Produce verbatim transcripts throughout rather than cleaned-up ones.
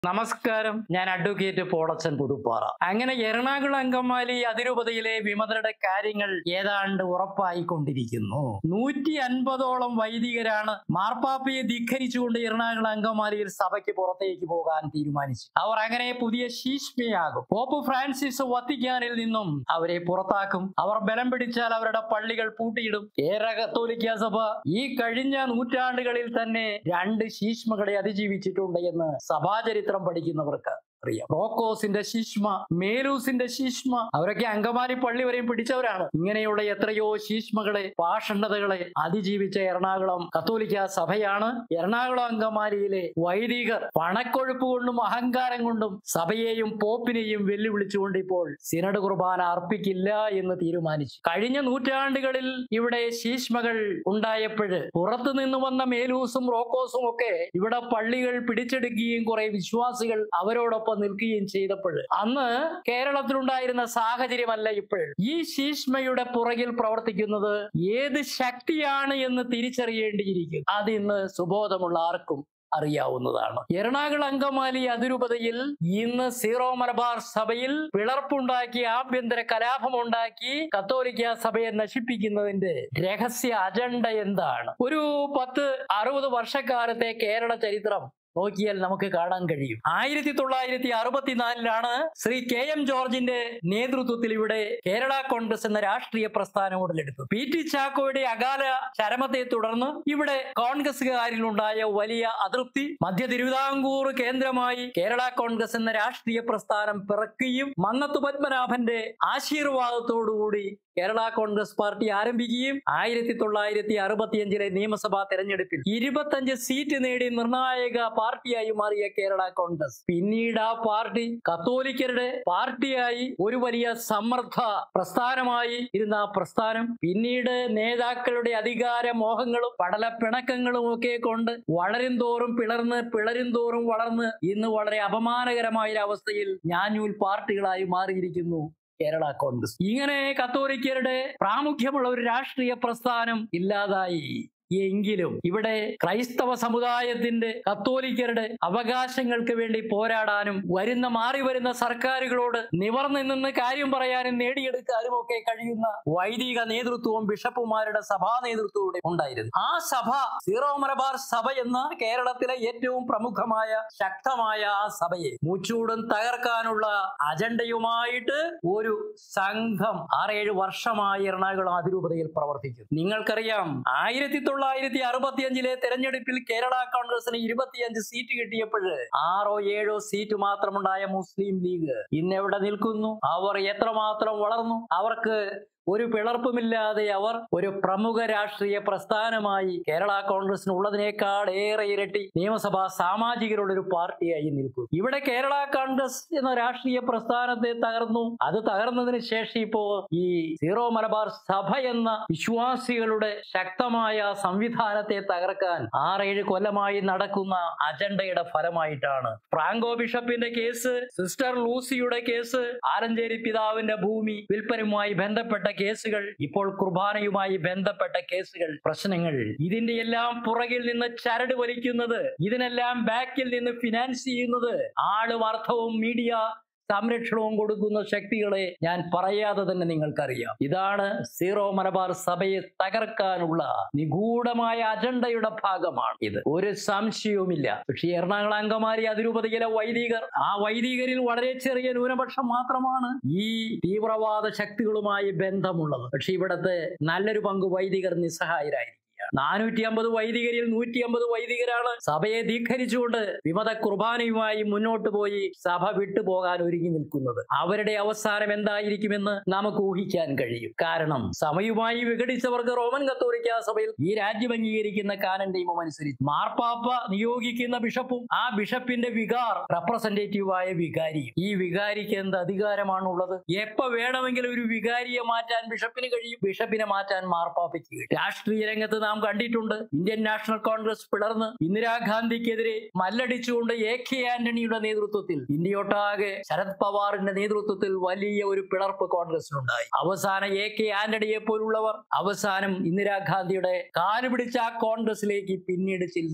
നമസ്കാരം, ഞാൻ അഡ്വക്കേറ്റ് പോളച്ചൻ പുതുപ്പാറ. അങ്ങനെ എറണാകുളം അങ്കമാലി അതിരൂപതയിലെ വിമതരുടെ കാര്യങ്ങൾ ഏതാണ്ട് ഉറപ്പായിക്കൊണ്ടിരിക്കുന്നു. നൂറ്റി അൻപതോളം വൈദികരാണ് മാർപ്പാപ്പയെ ധിഖരിച്ചുകൊണ്ട് എറണാകുളം അങ്കമാലിയിൽ സഭയ്ക്ക് പുറത്തേക്ക് പോകാൻ തീരുമാനിച്ചു. അവർ അങ്ങനെ പുതിയ ശീഷ്മയാകും. പോപ്പ് ഫ്രാൻസിസ് വത്തിക്കാനിൽ നിന്നും അവരെ പുറത്താക്കും. അവർ ബലം പിടിച്ചാൽ അവരുടെ പള്ളികൾ പൂട്ടിയിടും. കേരള കത്തോലിക്ക സഭ ഈ കഴിഞ്ഞ നൂറ്റാണ്ടുകളിൽ തന്നെ രണ്ട് ശീഷ്മകളെ അതിജീവിച്ചിട്ടുണ്ട് എന്ന് സഭാചരിത്രം പഠിക്കുന്നവർക്ക് അറിയാം. റോക്കോസിന്റെ ശീഷ്മ, മേലൂസിന്റെ ശീഷ്മ, അവരൊക്കെ അങ്കമാലി പള്ളി വരെയും പിടിച്ചവരാണ്. ഇങ്ങനെയുള്ള എത്രയോ ശീഷ്മകളെ, പാഷണ്ഡതകളെ അതിജീവിച്ച എറണാകുളം കത്തോലിക്ക സഭയാണ്. എറണാകുളം അങ്കമാലിയിലെ വൈദികർ പണക്കൊഴുപ്പ് കൊണ്ടും അഹങ്കാരം കൊണ്ടും സഭയെയും പോപ്പിനെയും വെല്ലുവിളിച്ചുകൊണ്ട് ഇപ്പോൾ സിനഡ് കുർബാന അർപ്പിക്കില്ല എന്ന് തീരുമാനിച്ചു. കഴിഞ്ഞ നൂറ്റാണ്ടുകളിൽ ഇവിടെ ശീഷ്മകൾ ഉണ്ടായപ്പോഴ് പുറത്തു നിന്ന് വന്ന മേലൂസും റോക്കോസും ഒക്കെ ഇവിടെ പള്ളികൾ പിടിച്ചെടുക്കുകയും കുറെ വിശ്വാസികൾ അവരോടൊപ്പം നിൽക്കുകയും ചെയ്തപ്പോൾ അന്ന് കേരളത്തിലുണ്ടായിരുന്ന സാഹചര്യമല്ല ഇപ്പോൾ. ഈ ശീഷ്മയുടെ പുറകിൽ പ്രവർത്തിക്കുന്നത് ഏത് ശക്തിയാണ് എന്ന് തിരിച്ചറിയേണ്ടിയിരിക്കും. അതിന്ന് സുബോധമുള്ള ആർക്കും അറിയാവുന്നതാണ്. എറണാകുളം അങ്കമാലി അതിരൂപതയിൽ ഇന്ന് സീറോ മലബാർ സഭയിൽ പിളർപ്പുണ്ടാക്കി, ആഭ്യന്തര കലാപമുണ്ടാക്കി കത്തോലിക്ക സഭയെ നശിപ്പിക്കുന്നതിന്റെ രഹസ്യ അജണ്ട എന്താണ്? ഒരു പത്ത് അറുപത് വർഷക്കാലത്തെ കേരള ചരിത്രം നോക്കിയാൽ നമുക്ക് കാണാൻ കഴിയും. ആയിരത്തി തൊള്ളായിരത്തി അറുപത്തിനാലിലാണ് ശ്രീ കെ എം ജോർജിന്റെ നേതൃത്വത്തിൽ ഇവിടെ കേരള കോൺഗ്രസ് എന്ന രാഷ്ട്രീയ പ്രസ്ഥാനം ഉടലെടുത്തു. പി ടി ചാക്കോയുടെ അകാല ചരമത്തെ തുടർന്ന് ഇവിടെ കോൺഗ്രസുകാരിലുണ്ടായ വലിയ അതൃപ്തി മധ്യ തിരുവിതാംകൂർ കേന്ദ്രമായി കേരള കോൺഗ്രസ് എന്ന രാഷ്ട്രീയ പ്രസ്ഥാനം പിറക്കുകയും മന്നത്തു പത്മനാഭന്റെ ആശീർവാദത്തോടുകൂടി കേരള കോൺഗ്രസ് പാർട്ടി ആരംഭിക്കുകയും ആയിരത്തി തൊള്ളായിരത്തി അറുപത്തിയഞ്ചിലെ നിയമസഭാ തെരഞ്ഞെടുപ്പിൽ ഇരുപത്തഞ്ച് സീറ്റ് നേടി നിർണായക പാർട്ടിയായി മാറിയ കേരള കോൺഗ്രസ് പിന്നീട് ആ പാർട്ടി കത്തോലിക്കരുടെ പാർട്ടിയായി ഒരു വലിയ സമ്മർദ്ദ പ്രസ്ഥാനമായി ഇരുന്ന ആ പ്രസ്ഥാനം പിന്നീട് നേതാക്കളുടെ അധികാര മോഹങ്ങളും പടലപ്പിണക്കങ്ങളും ഒക്കെ കൊണ്ട് വളരും തോറും പിളർന്ന് പിളരും തോറും വളർന്ന് ഇന്ന് വളരെ അപമാനകരമായ അവസ്ഥയിൽ ഞാഞ്ഞൂൽ പാർട്ടികളായി മാറിയിരിക്കുന്നു കേരള കോൺഗ്രസ്. ഇങ്ങനെ കത്തോലിക്കരുടെ പ്രാമുഖ്യമുള്ള ഒരു രാഷ്ട്രീയ പ്രസ്ഥാനം ഇല്ലാതായി. എങ്കിലും ഇവിടെ ക്രൈസ്തവ സമുദായത്തിന്റെ കത്തോലിക്കരുടെ അവകാശങ്ങൾക്ക് വേണ്ടി പോരാടാനും വരുന്ന മാറി വരുന്ന സർക്കാരുകളോട് നിവർന്നു നിന്ന് കാര്യം പറയാനും നേടിയെടുക്കാനും ഒക്കെ കഴിയുന്ന വൈദിക നേതൃത്വവും ബിഷപ്പുമാരുടെ സഭാ നേതൃത്വവും ഉണ്ടായിരുന്നു. ആ സഭ സീറോ മലബാർ സഭ എന്ന കേരളത്തിലെ ഏറ്റവും പ്രമുഖമായ ശക്തമായ ആ സഭയെ മൂച്ചൂടും തകർക്കാനുള്ള അജണ്ടയുമായിട്ട് ഒരു സംഘം ആറേഴ് വർഷമായി എറണാകുളം അതിരൂപതയിൽ പ്രവർത്തിക്കുന്നു. നിങ്ങൾക്കറിയാം, ആയിരത്തി തൊള്ളായിരത്തി അറുപത്തിയഞ്ചിലെ തെരഞ്ഞെടുപ്പിൽ കേരള കോൺഗ്രസിന് ഇരുപത്തിയഞ്ച് സീറ്റ് കിട്ടിയപ്പോൾ ആറോ ഏഴോ സീറ്റ് മാത്രമുണ്ടായ മുസ്ലിം ലീഗ് ഇന്ന് എവിടെ നിൽക്കുന്നു? അവർ എത്രമാത്രം വളർന്നു? അവർക്ക് ഒരു പിളർപ്പുമില്ലാതെ അവർ ഒരു പ്രമുഖ രാഷ്ട്രീയ പ്രസ്ഥാനമായി കേരള കോൺഗ്രസിന് ഉള്ളതിനേക്കാൾ ഏറെ ഇരട്ടി നിയമസഭാ സാമാജികരുടെ ഒരു പാർട്ടിയായി നിൽക്കും. ഇവിടെ കേരള കോൺഗ്രസ് എന്ന രാഷ്ട്രീയ പ്രസ്ഥാനത്തെ തകർന്നു. അത് തകർന്നതിന് ശേഷം ഇപ്പോ ഈ സീറോ മലബാർ സഭ എന്ന വിശ്വാസികളുടെ ശക്തമായ സംവിധാനത്തെ തകർക്കാൻ ആറേഴ് കൊല്ലമായി നടക്കുന്ന അജണ്ടയുടെ ഫലമായിട്ടാണ് ഫ്രാങ്കോ ബിഷപ്പിന്റെ കേസ്, സിസ്റ്റർ ലൂസിയുടെ കേസ്, ആലഞ്ചേരി പിതാവിന്റെ ഭൂമി വിൽപ്പനയുമായി ബന്ധപ്പെട്ട കേസുകൾ, ഇപ്പോൾ കുർബാനയുമായി ബന്ധപ്പെട്ട കേസുകൾ, പ്രശ്നങ്ങൾ, ഇതിന്റെ എല്ലാം പുറകിൽ നിന്ന് ചരട് വലിക്കുന്നത്, ഇതിനെല്ലാം ബാക്കിൽ നിന്ന് ഫിനാൻസ് ചെയ്യുന്നത് ആളും അർത്ഥവും മീഡിയ സംരക്ഷണവും കൊടുക്കുന്ന ശക്തികളെ ഞാൻ പറയാതെ തന്നെ നിങ്ങൾക്കറിയാം. ഇതാണ് സീറോ മലബാർ സഭയെ തകർക്കാനുള്ള നിഗൂഢമായ അജണ്ടയുടെ ഭാഗമാണ് ഇത്, ഒരു സംശയവുമില്ല. പക്ഷേ എറണാകുളം അങ്കമാലി അതിരൂപതയിലെ വൈദികർ, ആ വൈദികരിൽ വളരെ ചെറിയ ന്യൂനപക്ഷം മാത്രമാണ് ഈ തീവ്രവാദ ശക്തികളുമായി ബന്ധമുള്ളത്. പക്ഷെ ഇവിടത്തെ നല്ലൊരു പങ്ക് വൈദികർ നിസ്സഹായരായിരിക്കും. നാനൂറ്റി അമ്പത് വൈദികരിൽ നൂറ്റി അമ്പത് വൈദികരാണ് സഭയെ ധിഖരിച്ചുകൊണ്ട് വിമത കുർബാനയുമായി മുന്നോട്ട് പോയി സഭ വിട്ടുപോകാൻ ഒരുങ്ങി നിൽക്കുന്നത്. അവരുടെ അവസാനം എന്തായിരിക്കുമെന്ന് നമുക്ക് ഊഹിക്കാൻ കഴിയും. കാരണം സഭയുമായി വിഘടിച്ചവർക്ക് റോമൻ കത്തോലിക്ക സഭയിൽ ഈ രാജ്യം അംഗീകരിക്കുന്ന കാനൻ നിയമം അനുസരിച്ച് മാർപ്പാപ്പ നിയോഗിക്കുന്ന ബിഷപ്പും ആ ബിഷപ്പിന്റെ വികാർ റെപ്രസെന്റേറ്റീവായ വികാരിയും. ഈ വികാരിക്ക് എന്ത് അധികാരമാണുള്ളത്? എപ്പോ വേണമെങ്കിലും ഒരു വികാരിയെ മാറ്റാൻ ബിഷപ്പിന് കഴിയും, ബിഷപ്പിനെ മാറ്റാൻ മാർപ്പാപ്പയ്ക്ക് കഴിയും. രാഷ്ട്രീയ രംഗത്ത് നാം കണ്ടിട്ടുണ്ട്, ഇന്ത്യൻ നാഷണൽ കോൺഗ്രസ് പിളർന്ന് ഇന്ദിരാഗാന്ധിക്കെതിരെ മല്ലടിച്ചുകൊണ്ട് എ കെ ആന്റണിയുടെ നേതൃത്വത്തിൽ ഇന്ത്യയൊട്ടാകെ ശരത് പവാറിന്റെ നേതൃത്വത്തിൽ വലിയ ഒരു പിളർപ്പ് കോൺഗ്രസിനുണ്ടായി. അവസാനം എ കെ ആന്റണിയെ പോലുള്ളവർ അവസാനം ഇന്ദിരാഗാന്ധിയുടെ കാല് പിടിച്ച ആ കോൺഗ്രസിലേക്ക് പിന്നീട് ചെല്ലുന്ന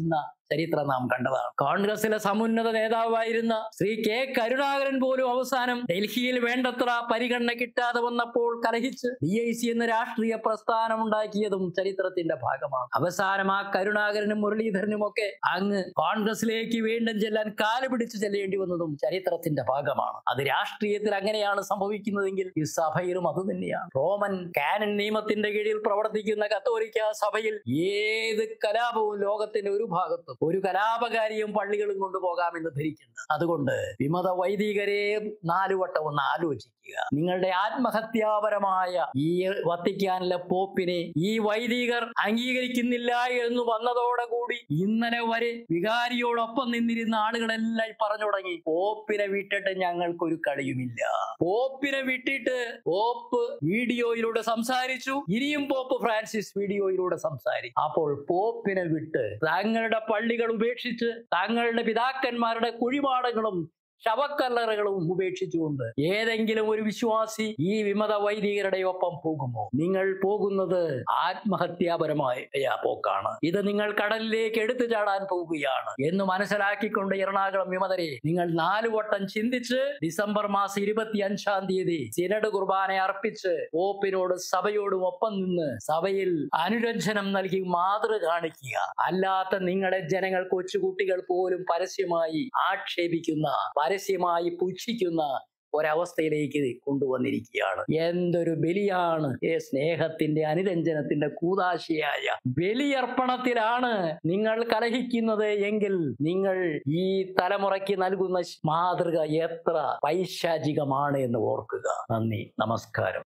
ചരിത്രം നാം കണ്ടതാണ്. കോൺഗ്രസിലെ സമുന്നത നേതാവായിരുന്ന ശ്രീ കെ കരുണാകരൻ പോലും അവസാനം ഡൽഹിയിൽ വേണ്ടത്ര പരിഗണന കിട്ടാതെ വന്നപ്പോൾ കലഹിച്ച് ഡി ഐ സി എന്ന രാഷ്ട്രീയ പ്രസ്ഥാനം ഉണ്ടാക്കിയതും ചരിത്രത്തിന്റെ ഭാഗമാണ്. അവസാനം ആ കരുണാകരനും മുരളീധരനും ഒക്കെ അങ്ങ് കോൺഗ്രസിലേക്ക് വീണ്ടും ചെല്ലാൻ കാല് പിടിച്ച് ചെല്ലേണ്ടി വന്നതും ചരിത്രത്തിന്റെ ഭാഗമാണ്. അത് രാഷ്ട്രീയത്തിൽ അങ്ങനെയാണ് സംഭവിക്കുന്നതെങ്കിൽ ഈ സഭയിലും അത് തന്നെയാണ്. റോമൻ കാനൻ നിയമത്തിന്റെ കീഴിൽ പ്രവർത്തിക്കുന്ന കത്തോലിക്ക സഭയിൽ ഏത് കലാപവും ലോകത്തിന്റെ ഒരു ഭാഗത്തും ഒരു കലാപകാരിയും പള്ളികളും കൊണ്ടുപോകാമെന്ന് ധരിക്കുന്നത്. അതുകൊണ്ട് വിമത വൈദികരെ നാലുവട്ടം ഒന്ന് ആലോചിക്കുക. നിങ്ങളുടെ ആത്മഹത്യാപരമായ ഈ വത്തിക്കാനിലെ പോപ്പിനെ ഈ വൈദികർ അംഗീകരിക്കുന്നില്ല എന്ന് വന്നതോടെ കൂടി ഇന്നലെ വരെ വികാരിയോടൊപ്പം നിന്നിരുന്ന ആളുകളെല്ലാം പറഞ്ഞു തുടങ്ങി, പോപ്പിനെ വിട്ടിട്ട് ഞങ്ങൾക്കൊരു കളിയുമില്ല. പോപ്പിനെ വിട്ടിട്ട് പോപ്പ് വീഡിയോയിലൂടെ സംസാരിച്ചു, ഇനിയും പോപ്പ് ഫ്രാൻസിസ് വീഡിയോയിലൂടെ സംസാരിക്കും. അപ്പോൾ പോപ്പിനെ വിട്ട് തങ്ങളുടെ പള്ളികൾ ഉപേക്ഷിച്ച് തങ്ങളുടെ പിതാക്കന്മാരുടെ കുഴിമാടങ്ങളും ശവക്കല്ലറകളും ഉപേക്ഷിച്ചുകൊണ്ട് ഏതെങ്കിലും ഒരു വിശ്വാസി ഈ വിമത വൈദികരുടെ ഒപ്പം പോകുമോ? നിങ്ങൾ പോകുന്നത് ആത്മഹത്യാപരമായ പോക്കാണ്. ഇത് നിങ്ങൾ കടലിലേക്ക് എടുത്തു ചാടാൻ പോവുകയാണ് എന്ന് മനസ്സിലാക്കിക്കൊണ്ട് എറണാകുളം വിമതരെ നിങ്ങൾ നാലു വട്ടം ചിന്തിച്ച് ഡിസംബർ മാസം ഇരുപത്തി അഞ്ചാം തീയതി സിനഡ് കുർബാന അർപ്പിച്ച് പോപ്പിനോട് സഭയോടും ഒപ്പം നിന്ന് സഭയിൽ അനുരഞ്ജനം നൽകി മാതൃ കാണിക്കുക. അല്ലാത്ത നിങ്ങളെ ജനങ്ങൾ, കൊച്ചുകുട്ടികൾ പോലും പരസ്യമായി ആക്ഷേപിക്കുന്ന, പരസ്യമായി പുച്ഛിക്കുന്ന ഒരവസ്ഥയിലേക്ക് കൊണ്ടുവന്നിരിക്കുകയാണ്. എന്തൊരു ബലിയാണ്! ഏ സ്നേഹത്തിന്റെ, അനുരഞ്ജനത്തിന്റെ കൂദാശയായ ബലിയർപ്പണത്തിലാണ് നിങ്ങൾ കലഹിക്കുന്നത് എങ്കിൽ നിങ്ങൾ ഈ തലമുറയ്ക്ക് നൽകുന്ന മാതൃക എത്ര പൈശാചികമാണ് എന്ന് ഓർക്കുക. നന്ദി, നമസ്കാരം.